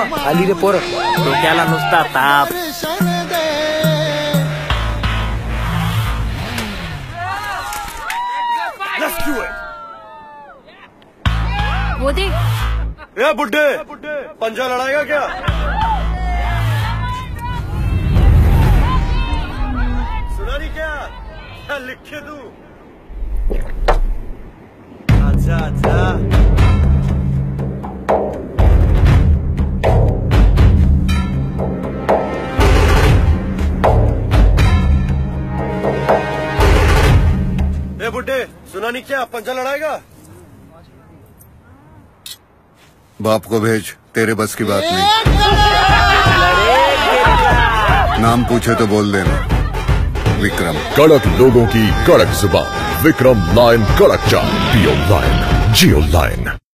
आली रे पोर डोक्याला नुसता ताप. वो दे. ए बुड्ढे, पंजा लड़ाएगा क्या? सुना नहीं क्या लिखे तू? अच्छा अच्छा. ए बुड्ढे, सुना नहीं क्या पंजा लड़ाएगा? बाप को भेज, तेरे बस की बात नहीं. नाम पूछे तो बोल देना. विक्रम. कड़क लोगों की कड़क जुबान. विक्रम लायन कड़क चाल. पियो लायन, जियो लायन.